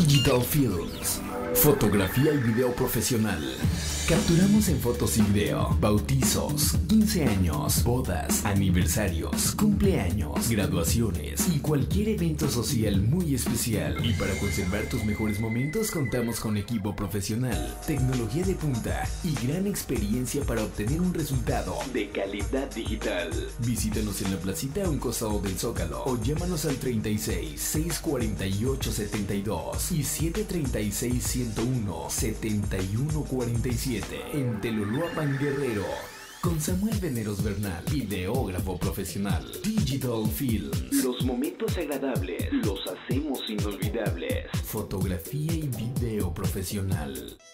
Digital Films, fotografía y video profesional. Capturamos en fotos y video bautizos, 15 años, bodas, aniversarios, cumpleaños, graduaciones y cualquier evento social muy especial. Y para conservar tus mejores momentos contamos con equipo profesional, tecnología de punta y gran experiencia para obtener un resultado de calidad digital. Visítanos en la placita a un costado del Zócalo o llámanos al 36 648 72 y 736 101 71 47 en Teloluapan, Guerrero. Con Samuel Veneros Bernal, videógrafo profesional. Digital Films. Los momentos agradables los hacemos inolvidables. Fotografía y video profesional.